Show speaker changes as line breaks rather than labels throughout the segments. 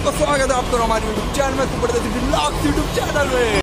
तो स्वागत है आपका हमारे यूट्यूब चैनल में, यूट्यूब चैनल में।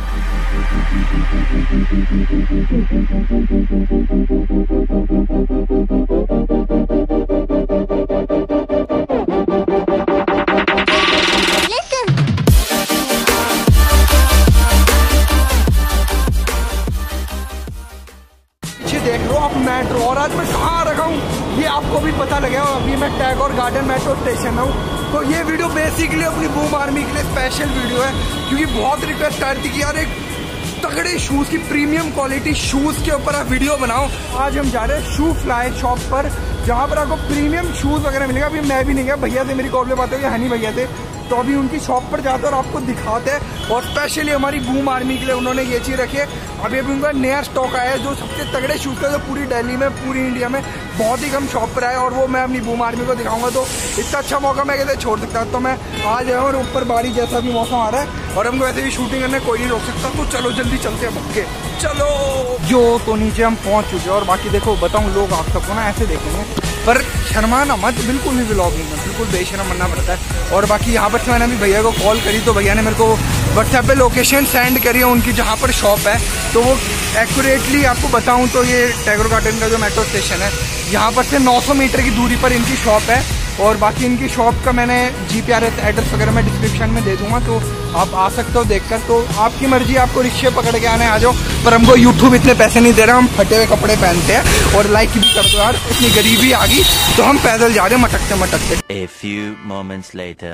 देख लो आप मेट्रो, और आज मैं कहाँ रखा हूँ ये आपको भी पता लगेगा। अभी मैं टैगोर गार्डन मेट्रो स्टेशन हूँ। तो ये वीडियो बेसिकली अपनी बूम आर्मी के लिए स्पेशल वीडियो है, क्योंकि बहुत रिक्वेस्ट आ रही थी कि यार एक तगड़े शूज की प्रीमियम क्वालिटी शूज के ऊपर आप वीडियो बनाओ। आज हम जा रहे हैं शू फ्लाई शॉप पर, जहाँ पर आपको प्रीमियम शूज वगैरह मिलेगा। अभी मैं भी नहीं गया, भैया से मेरी कॉल पे बात हुई, हनी भैया थे, तो अभी उनकी शॉप पर जाते हैं और आपको दिखाते हैं। और स्पेशली हमारी बूम आर्मी के लिए उन्होंने ये चीज़ रखी है। अभी उनका नया स्टॉक आया है जो सबसे तगड़े शूज़ का, जो पूरी दिल्ली में, पूरी इंडिया में बहुत ही कम शॉप पर आया, और वो मैं अपनी बूम आर्मी को दिखाऊंगा। तो इतना अच्छा मौका मैं कहते छोड़ सकता, तो मैं आज आया और ऊपर बारिश जैसा भी मौसम आ रहा है और हमको वैसे भी शूटिंग करने कोई नहीं रोक सकता। तो चलो जल्दी चलते हैं भक्के, चलो। जो तो नीचे हम पहुँच चुके हैं, और बाकी देखो बताऊँ, लोग आप सबको ना ऐसे देखेंगे, पर शर्माना मत, बिल्कुल भी व्लॉगिंग में बिल्कुल बेशर्म बनना पड़ता है। और बाकी यहाँ पर मैंने अभी भैया को कॉल करी, तो भैया ने मेरे को व्हाट्सएप पे लोकेशन सेंड करी है उनकी जहाँ पर शॉप है। तो वो एक्यूरेटली आपको बताऊँ तो ये टैगोर गार्डन का जो मेट्रो स्टेशन है, यहाँ पर से 900 मीटर की दूरी पर इनकी शॉप है। और बाकी इनकी शॉप का मैंने GPRS एड्रेस वगैरह मैं डिस्क्रिप्शन में दे दूंगा, तो आप आ सकते हो देखकर। तो आपकी मर्जी, आपको रिक्शे पकड़ के आने आ जाओ, पर हमको यूट्यूब इतने पैसे नहीं दे रहा, हम फटे हुए कपड़े पहनते हैं और लाइक भी करते हो यार। इतनी गरीबी आ गई तो हम पैदल जा रहे हैं मटकते मटकते।
A few moments later.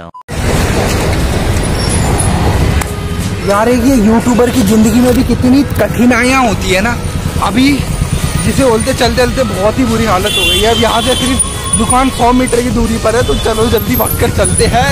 यार ये यूट्यूबर की जिंदगी में भी कितनी कठिनाइयाँ होती है ना। अभी जिसे बोलते चलते चलते बहुत ही बुरी हालत हो गई है। अब यहाँ से सिर्फ दुकान 100 मीटर की दूरी पर है, तो चलो जल्दी भागकर चलते हैं।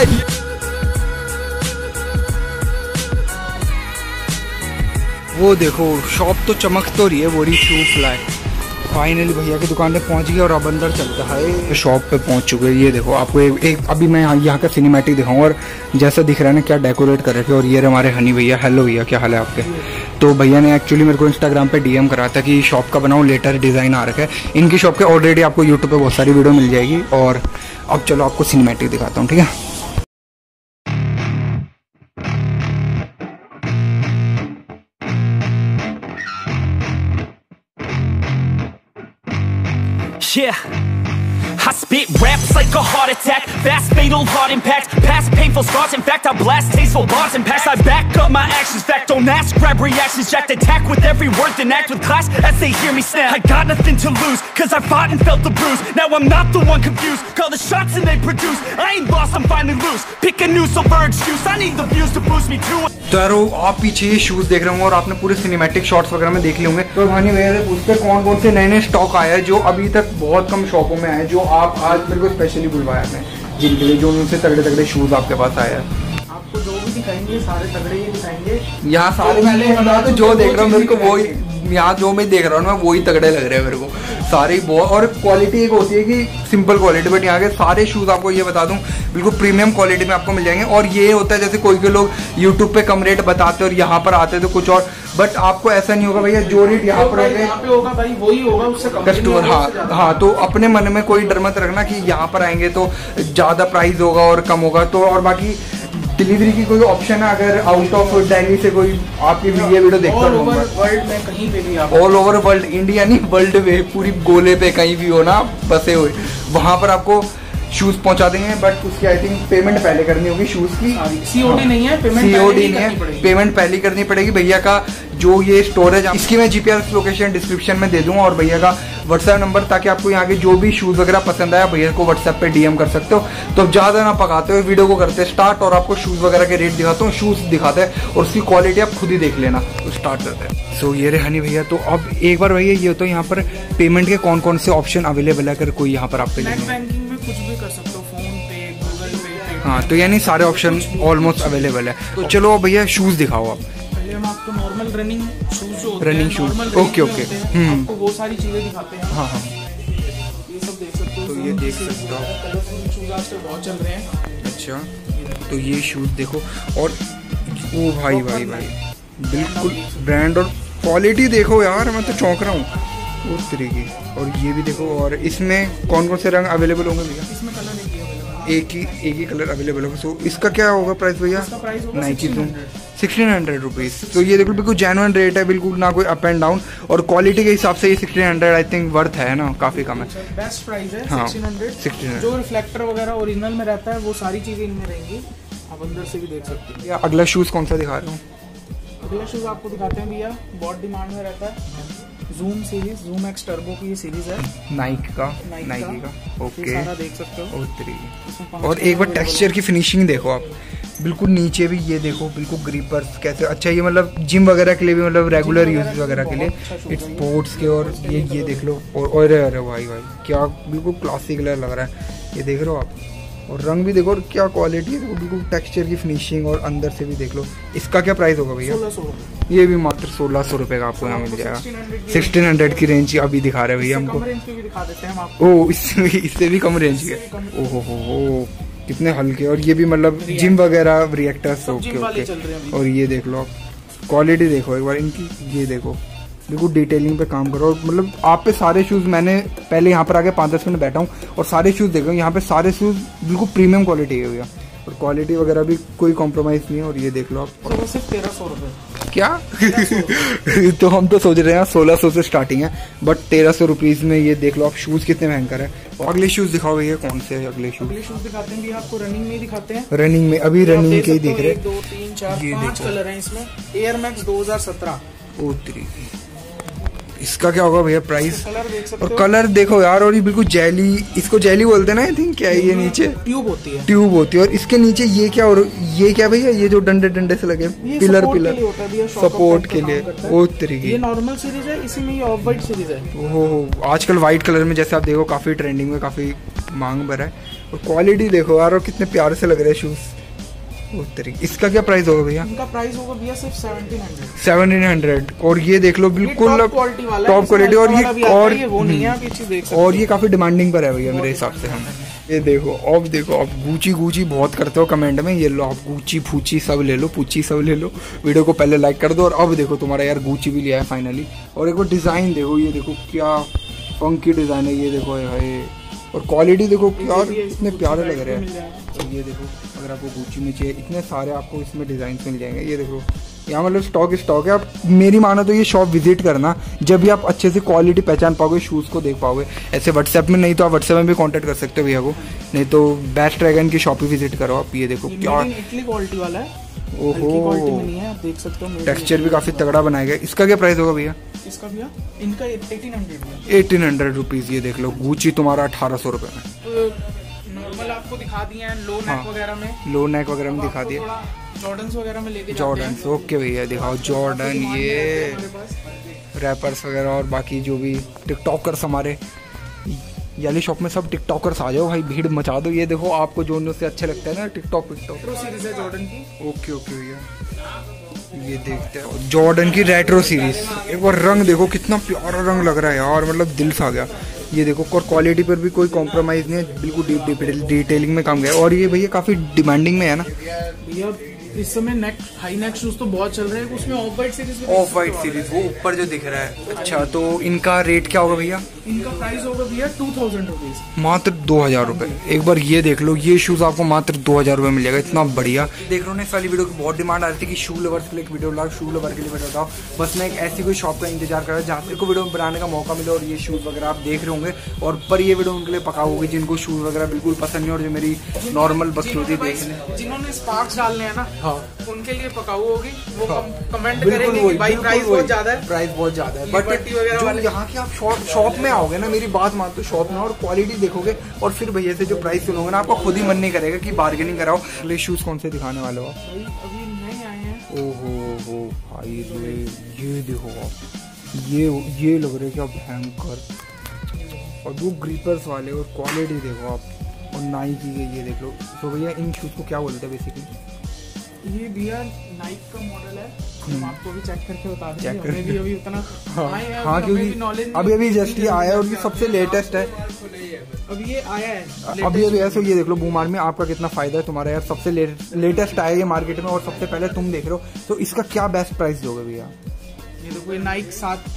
वो देखो शॉप तो चमक तो रही है, वो रही शू फ्लाई। फाइनली भैया की दुकान पे पहुंच गए और अब अंदर चलता है। शॉप पे पहुंच चुके हैं। ये देखो आपको एक अभी मैं यहाँ का सिनेमैटिक दिखाऊं, और जैसा दिख रहा है ना क्या डेकोरेट कर रखे। और ये हमारे हनी भैया, हेलो भैया, क्या हाल है आपके। तो भैया ने एक्चुअली मेरे को इंस्टाग्राम पे DM करा था कि शॉप का बनाऊं, लेटर डिज़ाइन आ रखा है इनकी शॉप के। ऑलरेडी आपको यूट्यूब पे बहुत सारी वीडियो मिल जाएगी। और अब चलो आपको सिनेमैटिक दिखाता हूँ, ठीक है।
Yeah, I spit raps like a heart attack, fast fatal heart impact, past painful scars, in fact I blast tasteful bars and packs. I back up my actions, fact don't ask, grab reactions, jacked attack with every word, then act with class as they hear me snap. I got nothing to lose, cause I fought and felt the bruise, now I'm not the one confused, call the shots and they produce, I ain't lost, I'm finally loose, pick a new silver excuse, I need the views to boost me too.
तो यार आप पीछे ये shoes देख रहे होंगे और आपने पूरे सिनेमैटिक शॉट्स वगैरह में देख लिए होंगे। तो हनी भैया से पूछते हैं कौन कौन से नए नए स्टॉक आया है जो अभी तक बहुत कम शॉपों में आए, जो आप आज मेरे को स्पेशली बुलवाया आपने, जिनके लिए जो उनसे तगड़े तगड़े शूज आपके पास आए हैं।
आपको जो भी दिखाएंगे सारे तगड़े ही दिखाएंगे।
यहाँ सारे पहले तो जो देख रहा हूँ मेरे को वही, यहाँ जो मैं देख रहा हूँ मैं वही तगड़े लग रहे हैं मेरे को सारे बहुत। और क्वालिटी एक होती है कि सिंपल क्वालिटी, बट यहाँ के सारे शूज़ आपको ये बता दूँ बिल्कुल प्रीमियम क्वालिटी में आपको मिल जाएंगे। और ये होता है जैसे कोई कोई लोग यूट्यूब पे कम रेट बताते हैं और यहाँ पर आते हैं तो कुछ और, बट आपको ऐसा नहीं होगा भैया। जो रेट यहाँ पर
होगा भाई वही होगा, उससे कम
कस्टमर। हाँ, तो अपने मन में कोई डर मत रखना कि यहाँ पर आएंगे तो ज़्यादा प्राइस होगा और कम होगा। तो और बाकी डिलीवरी की कोई ऑप्शन है, अगर आउट ऑफ दिल्ली से कोई आपकी ये वीडियो देखता हो,
वर्ल्ड में कहीं पे भी,
ऑल ओवर वर्ल्ड, इंडिया नहीं वर्ल्ड में, पूरी गोले पे कहीं भी हो ना बसे हुए, वहाँ पर आपको शूज पहुंचा देंगे। बट उसकी आई थिंक पेमेंट पहले करनी होगी शूज की।
COD नहीं है,
COD नहीं है, पेमेंट पहले करनी पड़ेगी। भैया का जो ये स्टोरेज, इसकी मैं GPRS लोकेशन डिस्क्रिप्शन में दे दूंगा, और भैया का व्हाट्सएप नंबर, ताकि आपको यहाँ के जो भी शूज वगैरह पसंद आया भैया को व्हाट्सएप पे DM कर सकते हो। तो ज़्यादा ना पकाते हुए वीडियो को करते स्टार्ट, और आपको शूज वगैरह के रेट दिखाता हूँ, शूज दिखाते हैं और उसकी क्वालिटी आप खुद ही देख लेना। तो स्टार्ट करते हैं। सो ये रहे हनी भैया। तो अब एक बार भैया ये होता है यहाँ पर पेमेंट के कौन कौन से ऑप्शन अवेलेबल है, अगर कोई यहाँ पर आप
बैंकिंग में कुछ भी कर सकते हो, फोन पे, गूगल पे।
हाँ, तो यानी सारे ऑप्शन ऑलमोस्ट अवेलेबल है। तो चलो भैया शूज दिखाओ आप।
हम आपको नॉर्मल रनिंग शूज जो
रनिंग शूज, ओके ओके,
आपको वो सारी चीजें दिखाते हैं।
हाँ हाँ,
ये सब देख सकते हो।
तो ये देख सकते हो,
कलरफुल शूज आजकल बहुत चल रहे हैं।
अच्छा, तो ये शूज देखो, और ओ भाई भाई भाई बिल्कुल ब्रांड और क्वालिटी देखो यार, मैं तो चौंक रहा हूँ उस तरीके। और ये भी देखो, और इसमें कौन कौन से रंग अवेलेबल होंगे भैया?
इसमें कलर नहीं है।
एक ही कलर अवेलेबल होगा। सो इसका क्या होगा प्राइस भैया? Nike Zoom 1600 rupees. तो ये देखो बिल्कुल जेन्युइन रेट है, बिल्कुल ना कोई अप एंड डाउन, और क्वालिटी के हिसाब से ये 1600 आई थिंक वर्थ है ना, काफ़ी कम है।
बेस्ट प्राइस है।
हाँ,
1600। जो रिफ्लेक्टर वगैरह ओरिजिनल में रहता है वो सारी चीज़ें इनमें रहेंगी, आप अंदर से भी देख सकते हैं।
अगला शूज़ कौन सा दिखा रहा हूँ?
अगला शूज़ आपको दिखाते हैं भैया, बहुत डिमांड में रहता है, Zoom series, Zoom X Turbo की ये सीरीज है, नाइकी का।
ओके,
सारा देख सकते हो।
और एक बार टेक्सचर की फिनिशिंग देखो आप, बिल्कुल नीचे भी ये देखो, बिल्कुल ग्रिपर्स कैसे अच्छा, ये मतलब जिम वगैरह के लिए भी, मतलब रेगुलर यूज वगैरह के लिए, इट्स स्पोर्ट्स के। और ये देख लो, और अरे भाई क्या बिल्कुल क्लासिक कलर लग रहा है, ये देख रहे हो आप। और रंग भी देखो, और क्या क्वालिटी है देखो, बिल्कुल टेक्सचर की फिनिशिंग, और अंदर से भी देख लो। इसका क्या प्राइस होगा भैया?
1600।
ये भी मात्र 1600 रुपये का आपको यहाँ मिल जाएगा। 1600 की रेंज अभी दिखा रहे भैया हमको। ओह, इससे भी कम रेंज के। ओहो हो, कितने हल्के, और ये भी मतलब जिम वगैरह रिएक्टर्स। ओके, और ये देख लो आप, क्वालिटी देखो एक बार इनकी, ये देखो बिल्कुल डिटेलिंग पे काम करो। और मतलब आप पे सारे शूज़, मैंने पहले यहाँ पर आके 5-10 मिनट बैठा हूँ और सारे शूज़ देखो, यहाँ पे सारे शूज़ बिल्कुल प्रीमियम क्वालिटी है भैया, और क्वालिटी वगैरह भी कोई कॉम्प्रोमाइज़ नहीं है। और ये देख लो आप,
सिर्फ 1300 रुपये।
क्या? तो हम तो सोच रहे हैं 1600 से स्टार्टिंग है, बट 1300 रुपीज़ में ये देख लो आप, शूज़ कितने भयंकर है। और अगले शूज़ दिखाओ भैया, कौन से है अगले शूज़?
दिखाते हैं भैया आपको, रनिंग में दिखाते हैं।
रनिंग में अभी रनिंग के ही दिख रहे हैं।
1 2 3 4 5 कलर हैं इसमें। Air Max 2017।
इसका क्या होगा भैया प्राइस?
कलर देख सकते हो,
और कलर देखो यार, और ये बिल्कुल जेली, इसको जेली बोलते हैं ना आई थिंक, क्या है ये? नीचे
ट्यूब होती है,
ट्यूब होती है। और इसके नीचे ये क्या, और ये क्या भैया? ये जो डंडे से लगे, पिलर सपोर्ट के लिए। वो तरीके,
ये नॉर्मल सीरीज है, इसी में ये ऑफ वाइट सीरीज है।
ओहो, आजकल व्हाइट कलर में जैसे आप देखो काफी ट्रेंडिंग में, काफी मांग भरा है। और क्वालिटी देखो यार, और कितने प्यारे से लग रहे हैं शूज। इसका क्या प्राइस होगा भैया?
इनका प्राइस होगा भैया सिर्फ
1700। और ये देख लो बिल्कुल टॉप क्वालिटी, और ये काफी डिमांडिंग पर है भैया मेरे हिसाब से। हम ये देखो, अब देखो आप, गुची बहुत करते हो कमेंट में, ये लो आप गुची फूची सब ले लो, पूची सब ले लो। वीडियो को पहले लाइक कर दो। और अब देखो तुम्हारा यार गुची भी लिया है फाइनली। और एक बार डिजाइन देखो, ये देखो क्या फंकी डिजाइन है, ये देखो है। और क्वालिटी देखो यार, इतने प्यारे लग रहे हैं। और ये देखो, अगर आपको गुची में चाहिए, इतने सारे आपको इसमें डिज़ाइन मिल जाएंगे। ये देखो यहाँ मतलब स्टॉक है। आप मेरी मानो तो ये शॉप विजिट करना, जब भी आप अच्छे से क्वालिटी पहचान पाओगे, शूज़ को देख पाओगे। ऐसे व्हाट्सएप में नहीं तो आप व्हाट्सएप में भी कांटेक्ट कर सकते हो भैया को, नहीं तो बेस्ट ड्रैगन की शॉप ही विजिट करो आप। ये देखो क्या
इटली क्वालिटी वाला है।
ओहो,
आप देख सकते हो,
टेक्सचर भी काफ़ी तगड़ा बनाया गया। इसका क्या प्राइस होगा भैया?
इसका भैया इनका
1800 रुपीज़। ये देख लो, गुची तुम्हारा 1800 रुपये में।
नॉर्मल आपको दिखा दिए हैं, लो नेक वगैरह में,
लो नेक वगैरह में दिखा दिए।
जॉर्डन्स वगैरह में लेके
जॉर्डन्स, ओके भैया दिखाओ जॉर्डन, ये रैपर्स वगैरह, और बाकी जो भी टिकटॉकर्स हमारे याली शॉप में, सब टिकटॉकर्स आ जाओ भाई, भीड़ मचा दो। ये देखो आपको जो से अच्छा लगता है ना, टिकटॉक
सीरीज है जॉर्डन की।
ओके भैया, ये देखते हैं जॉर्डन की रेट्रो सीरीज। एक बार रंग देखो, कितना प्यारा रंग लग रहा है यार, मतलब दिल सा गया। ये देखो, और क्वालिटी पर भी कोई कॉम्प्रोमाइज़ नहीं है, बिल्कुल डिटेलिंग में काम गया। और ये भैया काफ़ी डिमांडिंग में है ना
भैया। इस समय नेक हाई नेक शूज तो बहुत चल रहे हैं, उसमें ऑफ वाइट सीरीज
वो ऊपर जो दिख रहा है। अच्छा, तो इनका रेट क्या होगा भैया?
इनका प्राइस होगा भैया 2000 रुपीज,
मात्र 2000 रुपए। एक बार ये देख लो, ये शूज आपको मात्र 2000 रुपए मिल जाएगा। इतना बढ़िया देख रहे हो ना। इस वाली वीडियो की बहुत डिमांड आ रही थी कि शू लवर्स के लिए एक वीडियो लाओ, शू लवर के लिए वीडियो लाओ। बस मैं एक ऐसी कोई शॉप का इंतजार कर रहा हूँ जहाँ से को वीडियो बनाने का मौका मिले, और ये शूज वगैरह आप देख रहे होंगे। और पर ये वीडियो उनके लिए पका होगी जिनको शूज वगैरह बिल्कुल पसंद नहीं, और जो मेरी नॉर्मल बदसूरती देखने,
जिन्होंने स्पार्क्स डालने हैं ना, हाँ, उनके लिए पकाऊ होगी। वो कमेंट करेंगे कि भाई प्राइस बहुत ज्यादा है, बट जो
यहाँ के आप शॉप में आओगे ना, मेरी बात मान तो शॉप में, और क्वालिटी देखोगे, और फिर भैया से जो प्राइस सुनोगे ना, आपको खुद ही मन नहीं करेगा कि बार्गेनिंग कराओ। अगले शूज कौन से दिखाने वाले हो आप?
अभी नहीं आए हैं।
ओहो भाई, ये देखो आप, ये लग रहे क्या भयंकर, और वो ग्रिपर्स वाले, और क्वालिटी देखो आप, और नाइकी के ये देख लो। तो भैया इन शूज को क्या बोलते हैं बेसिकली?
ये भैया नाइक का मॉडल है, हम आपको भी चेक करके बता देंगे। हमें भी अभी उतना
हाँ, क्योंकि अभी जस्ट ये आया है, और ये सबसे लेटेस्ट है।
अभी ये आया है
अभी ऐसे। ये देख लो बूम आर्मी, आपका कितना फायदा है, तुम्हारा यार सबसे लेटेस्ट आया है मार्केट में, और सबसे पहले तुम देख रहे हो। तो इसका क्या बेस्ट प्राइस दोगे भैया?
ये देखो ये नाइक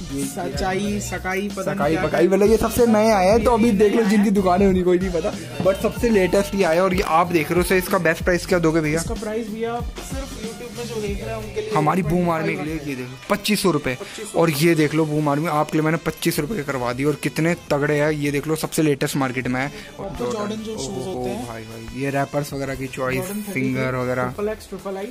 सचाई सकाई
पकाई मतलब ये सबसे नए आए हैं, तो अभी देख लो जिनकी दुकानें होनी कोई नहीं पता, बट सबसे लेटेस्ट ही आया। और ये आप देख रहे हो, इसका बेस्ट प्राइस क्या दोगे भैया?
इसका प्राइस भैया सिर्फ यूट्यूब में जो देख रहे हैं उनके लिए,
हमारी बूम आर्मी के लिए ये देखो 2500 रुपए। और ये देख लो बूम आर्मी आपके लिए मैंने 25 रुपए करवा दी, और कितने तगड़े हैं ये देख लो, सबसे लेटेस्ट मार्केट में है।
जॉर्डन जो शूज होते हैं
भाई ये रैपर्स वगैरह की चॉइस, फिंगर वगैरह,
ट्रिपल आई।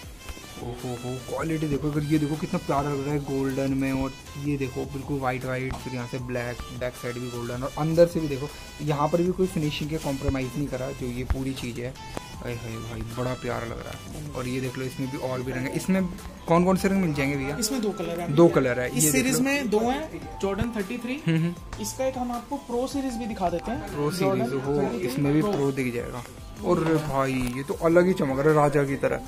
ओहो क्वालिटी देखो, अगर ये देखो कितना प्यारा लग रहा है गोल्डन में, और ये देखो बिल्कुल वाइट, फिर यहाँ से ब्लैक, बैक साइड भी गोल्डन, और अंदर से भी देखो यहाँ पर भी कोई फिनिशिंग के कॉम्प्रोमाइज़ नहीं करा, जो ये पूरी चीज़ है। अरे भाई बड़ा प्यारा लग रहा है। और ये देख लो इसमें भी और भी रंग है। इसमें कौन कौन से रंग मिल जाएंगे भैया?
इसमें 2 कलर है।
2 कलर है
इस सीरीज में 2 है, जॉर्डन 33। इसका एक हम आपको प्रो सीरीज भी दिखा देते हैं।
प्रो सीरीज हो, इसमें भी प्रो दिख जाएगा। और भाई ये तो अलग ही चमक रहा है राजा की तरह।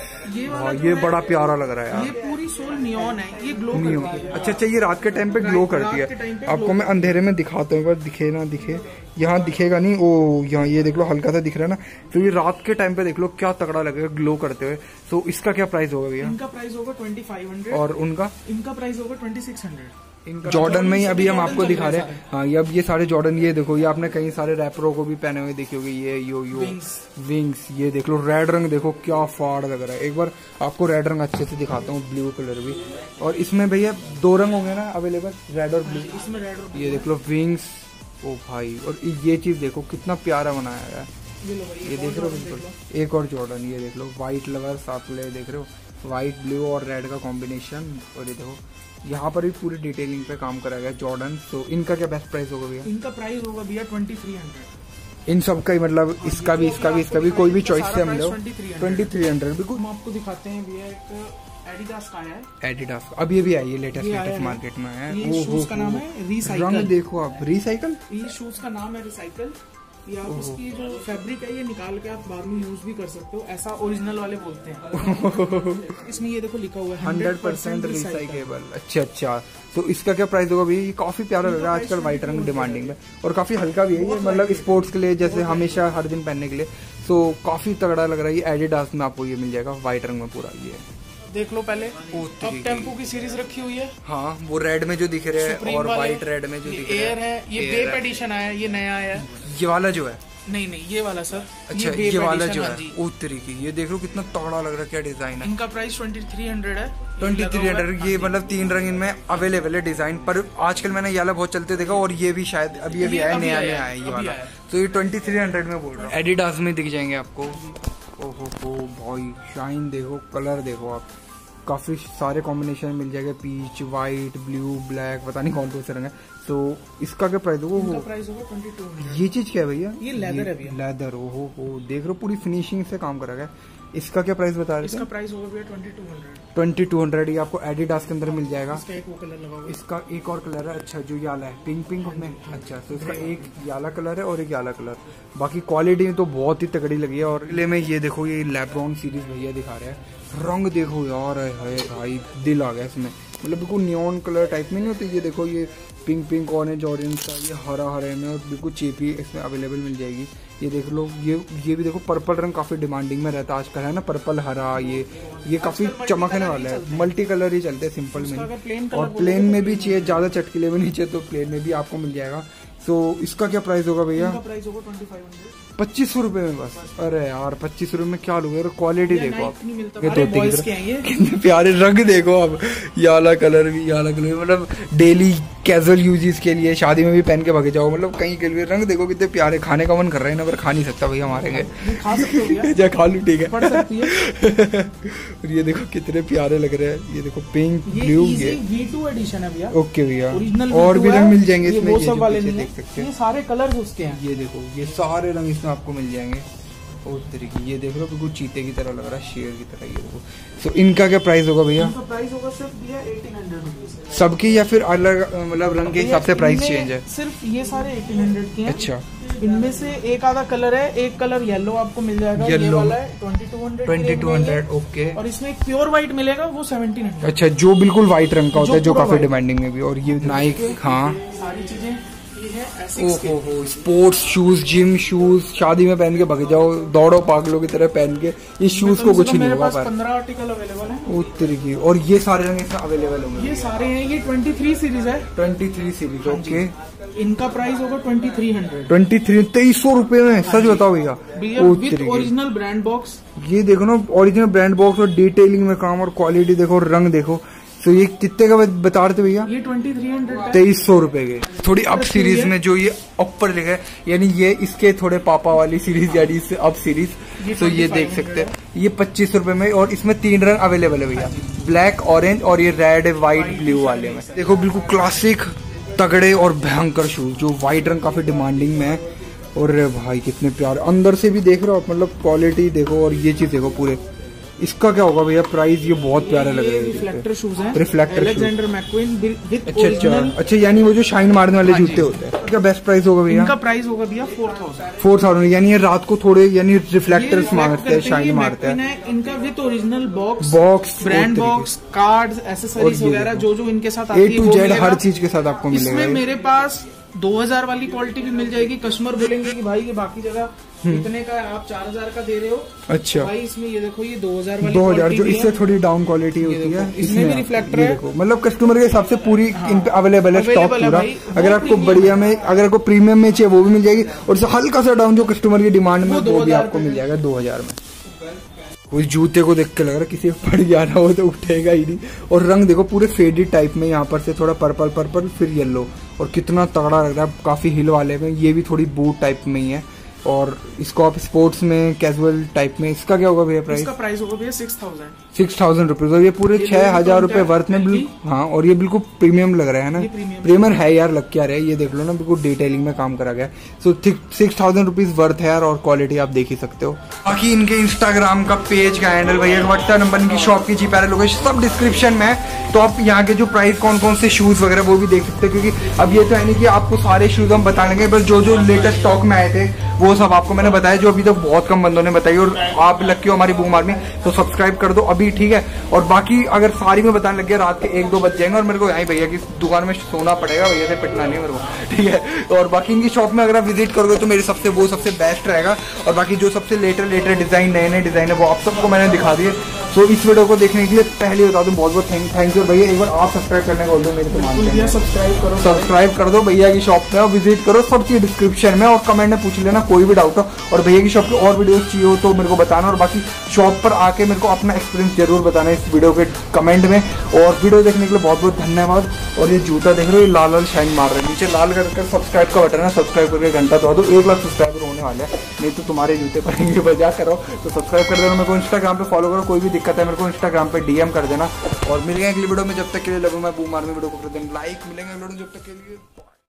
ये बड़ा प्यारा लग रहा है यार।
ये पूरी सोल नियॉन है, ये ग्लो करती है।
अच्छा ये रात के टाइम पे ग्लो करती है। आपको मैं अंधेरे में दिखाता हूँ, दिखे ना दिखे, यहाँ दिखेगा नहीं। ओ यहाँ ये देख लो हल्का सा दिख रहा है ना, तो ये रात के टाइम पे देख लो क्या तगड़ा लगेगा ग्लो करते हुए। तो इसका क्या प्राइस होगा भैया?
इनका प्राइस होगा 2500।
और उनका?
इनका प्राइस होगा 2600।
जॉर्डन में ही अभी हम आपको दिखा रहे हैं। हाँ ये अब ये सारे जॉर्डन, ये देखो ये आपने कई सारे रैपरों को भी पहने हुए देखे होंगे। ये यो विंग्स, ये देख लो रेड रंग देखो क्या फाड़ लग रहा है। एक बार आपको रेड रंग अच्छे से दिखाता हूँ, ब्लू कलर भी। और इसमें भैया 2 रंग होंगे ना अवेलेबल, रेड और ब्लू।
इसमें रेड और
ये देख लो विंग्स। ओ भाई, और ये चीज देखो कितना प्यारा बनाया गया है। ये देख रहे हो बिल्कुल एक और जॉर्डन, ये देख लो व्हाइट लवर्स आप ले देख रहे हो, व्हाइट ब्लू और रेड का कॉम्बिनेशन। और ये देखो यहाँ पर भी पूरी डिटेलिंग पे काम करा गया जॉर्डन। तो इनका क्या बेस्ट प्राइस होगा भैया?
इनका प्राइस होगा भैया 2300।
इन सब का ही मतलब इसका भी कोई भी चॉइस से हम लोग 2300 बिल्कुल।
हम आपको दिखाते हैं भैया, एक एडिडास का है।
एडिडास अब ये भी आई है लेटेस्ट मार्केट में है।
ये शूज का नाम है रिसाइकल।
रंग देखो आप, रिसाइकल।
ये शूज का नाम है रिसाइकल। या उसकी जो फैब्रिक है ये निकाल के आप बाद में यूज भी कर सकते हो, ऐसा ओरिजिनल वाले बोलते हैं। इसमें ये देखो लिखा हुआ है
100% रिसाइकेबल। अच्छा तो इसका क्या प्राइस होगा भैया? काफी प्यारा लग रहा है आजकल, व्हाइट रंग डिमांडिंग में, और काफी हल्का भी है ये, मतलब स्पोर्ट्स के लिए जैसे हमेशा हर दिन पहनने के लिए। तो काफी तगड़ा लग रहा है। ये एडिडास में आपको ये मिल जाएगा व्हाइट रंग में पूरा। ये
देख लो पहले, अब टेम्पो की सीरीज रखी हुई है।
हाँ वो रेड में जो दिख रहे हैं और व्हाइट रेड में जो दिख रहे हैं।
एयर है, ये बेप एडिशन आया है, ये नया आया है।
ये वाला जो है?
नहीं ये वाला सर।
अच्छा ये वाला जो है उत्तरी की, ये देख लो कितना तगड़ा लग रहा है, क्या डिजाइन है।
इनका प्राइस 2300 है।
2300। ये मतलब 3 रंग इनमें अवेलेबल है डिजाइन पर। आजकल मैंने ये वाला बहुत चलते देखा, और ये भी शायद अभी आया, नया आया ये वाला। तो ये 2300 में बोल रहा हूँ। एडिडास में दिख जाएंगे आपको। ओहो भाई शाइन देखो, कलर देखो आप, काफी सारे कॉम्बिनेशन मिल जाएगा, पीच, व्हाइट, ब्लू, ब्लैक, पता नहीं कौन कौन से रंग है। तो इसका क्या प्राइस होगा?
इसका प्राइस होगा 2200।
ये चीज क्या है भैया?
ये लेदर है भैया।
लेदर। ओहो देख रहे हो पूरी फिनिशिंग से काम करा गया। इसका क्या प्राइस बता रहे थे?
इसका प्राइस होगा भैया 2200।
2200 ये आपको एडिडास के अंदर मिल जाएगा।
इसका एक वो कलर लगा हुआ है।
इसका एक और कलर है। अच्छा जो याला है पिंक में। अच्छा तो इसका एक याला कलर है और एक याला कलर। बाकी क्वालिटी तो बहुत ही तगड़ी लगी है। और ले में ये देखो ये लेब्रॉन सीरीज भैया दिखा रहे हैं, रंग देखो यार, है भाई दिल आ गया इसमें, मतलब बिल्कुल नियॉन कलर टाइप में नहीं होती। ये देखो ये पिंक ऑरेंज का, ये हरा हरे में, और बिल्कुल चेपी इसमें अवेलेबल मिल जाएगी। ये देख लो ये भी देखो पर्पल रंग काफी डिमांडिंग में रहता है आजकल, है ना, पर्पल हरा। ये काफी चमकने वाला है। मल्टी कलर ही चलते हैं सिंपल में, और प्लेन में भी चाहिए, ज्यादा चटकीले में नहीं चाहिए तो प्लेन में भी आपको मिल जाएगा। तो इसका क्या प्राइस होगा भैया?
प्राइस होगा 2500।
2500 रुपए में बस। अरे यार 2500 रुपए में क्या लोगे? क्वालिटी देखो आप, ये कितने प्यारे रंग देखो आप। याला कलर भी, मतलब डेली कैजुअल यूजेस के लिए, शादी में भी पहन के भागे जाओ, मतलब कहीं के लिए। रंग देखो कितने प्यारे, खाने का मन कर रहा है ना, पर खा नहीं सकता भैया मारेंगे। खा लू ठीक है। और ये देखो कितने प्यारे लग रहे हैं। ये देखो पिंक, ब्लू, ये
V2 एडिशन है भैया।
ओके भैया, और भी रंग मिल जाएंगे इसमें,
सब वाले देख सकते हैं। ये सारे कलर्स उसके हैं।
ये देखो ये सारे रंग इसमें आपको मिल जाएंगे उस तरीके। ये देख लो बिल्कुल चीते की तरह लग रहा है, शेर की तरह। ये देखो तो इनका क्या प्राइस होगा भैया?
इनका प्राइस होगा सिर्फ भैया 1800 रुपीज
सबकी, या फिर अलग मतलब रंग के हिसाब से प्राइस चेंज है?
सिर्फ ये सारे 1800 के हैं।
अच्छा
इनमें से एक आधा कलर है, एक कलर येलो आपको मिल जाएगा। ये वाला है 2200।
ओके।
और इसमें एक प्योर व्हाइट मिलेगा, वो 1700।
अच्छा जो बिल्कुल व्हाइट रंग का होता है, जो काफी डिमांडिंग में भी। और ये नाइक, हाँ
सारी चीजें ये है एसिक्स के।
ओहो, स्पोर्ट्स शूज, जिम शूज, शादी में पहन के भाग जाओ, दौड़ो पागलों की तरह पहन के। ये शूज को कुछ नहीं होगा।
15 आर्टिकल अवेलेबल है
उत्तर की। और ये सारे रंग इसमें अवेलेबल होंगे?
ये सारे हैं। ये 23 सीरीज है।
23 सीरीज, ओके।
इनका प्राइस होगा 2300।
2300 रुपए में? सच बताओ भैया।
With original brand box.
ये देखो ना, ओरिजिनल ब्रांड बॉक्स और डिटेलिंग में काम और क्वालिटी देखो, रंग देखो। तो ये कितने का बता रहे थे भैया?
ये 2300
2300 रुपए के। थोड़ी अप सीरीज में जो ये ऊपर लिखा है, यानी ये इसके थोड़े पापा वाली सीरीज, यानी इससे अप सीरीज। तो ये देख सकते हैं, ये 2500 रुपए में। और इसमें 3 रंग अवेलेबल है भैया, ब्लैक, ऑरेंज और ये रेड, व्हाइट, ब्लू वाले में। देखो बिल्कुल क्लासिक, तगड़े और भयंकर शूज, जो व्हाइट रंग काफी डिमांडिंग में है। और भाई कितने प्यारे, अंदर से भी देख रहे हो आप, मतलब क्वालिटी देखो। और ये चीज देखो पूरे, इसका क्या होगा भैया प्राइस? ये बहुत प्यारे लग रहे हैं।
रिफ्लेक्टर शूज हैं,
रिफ्लेक्टर
अलेक्जेंडर मैक्वीन विद
अच्छा
ओरिजिनल।
अच्छा, यानी वो जो शाइन मारने वाले जूते होते हैं। क्या बेस्ट प्राइस होगा भैया?
इनका प्राइस होगा भैया 4000।
4000, यानी ये रात को थोड़े, यानी रिफ्लेक्टर्स मारते हैं, शाइन मारते हैं।
इनका with original box, brand box, cards, accessories वगैरह जो इनके साथ आती है,
A to Z हर चीज के साथ आपको मिलेगा।
इसमें मेरे पास 2000 वाली क्वालिटी भी मिल जाएगी। कस्टमर बोलेंगे कि भाई ये बाकी जगह इतने का है, आप 4000 का दे रहे हो।
अच्छा
भाई इसमें ये देखो, ये 2000 वाली
2000 जो इससे थोड़ी डाउन क्वालिटी होती है,
इसमें भी रिफ्लेक्टर है।
देखो मतलब कस्टमर के हिसाब से पूरी इन पे अवेलेबल है स्टॉक पूरा। अगर आपको बढ़िया में, अगर आपको प्रीमियम में चाहिए वो भी मिल जाएगी, और हल्का सा डाउन जो कस्टमर की डिमांड में वो भी आपको मिल जाएगा 2000 में। उस जूते को देख के लग रहा है किसी को पड़ गया ना हो तो उठेगा ही नहीं। और रंग देखो पूरे फेडेड टाइप में, यहाँ पर से थोड़ा पर्पल फिर येलो, और कितना तगड़ा लग रहा है। काफी हिल वाले में, ये भी थोड़ी बूट टाइप में ही है। और इसको आप स्पोर्ट्स में, कैजुअल टाइप में, इसका क्या होगा भैया प्राइस?
इसका प्राइस होगा भैया
6000 रुपीज। और ये पूरे 6000 रुपए वर्थ में। हाँ, और ये बिल्कुल प्रीमियम लग रहा है ना, प्रीमियम है यार, लग क्या रहा है। ये देख लो ना, बिल्कुल डिटेलिंग में काम करा गया। सो 6000 रुपीज वर्थ है यार, और क्वालिटी आप देख ही सकते हो। बाकी इनके इंस्टाग्राम का पेज का हैंडल भैया, व्हाट्सएप नंबर, इनकी शॉप की जीपे लोकेशन सब डिस्क्रिप्शन में है। तो आप यहाँ के जो प्राइस, कौन कौन से शूज वगैरह वो भी देख सकते हैं। क्योंकि अब ये तो है नहीं कि आपको सारे शूज हम बता लेंगे, बस जो जो लेटेस्ट स्टॉक में आए थे वो सब आपको मैंने बताया, जो अभी तक बहुत कम बंदों ने बताई। और आप लकी हो हमारी बूम आर्मी, तो सब्सक्राइब कर दो अभी, ठीक है। और बाकी अगर सारी में बताने लग गया, रात के 1-2 बज जाएंगे, और मेरे को यहीं भैया की दुकान में सोना पड़ेगा, भैया से पिटना नहीं मेरे को, ठीक है। और बाकी इनकी शॉप में अगर आप विजिट करोगे तो मेरे सबसे बेस्ट रहेगा। और बाकी जो सबसे लेटेस्ट डिजाइन, नए डिजाइन है, वो आप सबको मैंने दिखा दिए। तो इस वीडियो को देखने के लिए पहले बता दूं बहुत बहुत थैंक यू भैया। एक बार आप सब्सक्राइब करने को बोल दो, मेरे को सब्सक्राइब कर दो भैया की शॉप पे, विजिट करो, सब चीज डिस्क्रिप्शन में। और कमेंट में पूछ लेना कोई भी डाउट हो, और भैया की शॉप की और वीडियोस चाहिए हो तो मेरे को बताना। और बाकी शॉप पर आके मेरे को अपना एक्सपीरियंस जरूर बताना इस वीडियो के कमेंट में। और वीडियो देखने के लिए बहुत बहुत धन्यवाद। और ये जूता देख रहे हो, ये लाल शाइन मार रहे हैं, नीचे लाल कर सब्सक्राइब का बटन है, सब्सक्राइब करके घंटा दबा दो। 1 लाख सब्सक्राइबर होने वाले हैं, नहीं तो तुम्हारे जूते पड़ेंगे, बजा करो। तो सब्सक्राइब कर देना, मेरे को इंस्टाग्राम पे फॉलो करो, कोई भी दिक्कत है मेरे को इंस्टाग्राम पे DM कर देना। और मिलेंगे अगली वीडियो में, जब तक के लिए लव मैं बूम आर्मी वीडियो को कर देना लाइक। मिलेंगे अगली वीडियो, जब तक के लिए।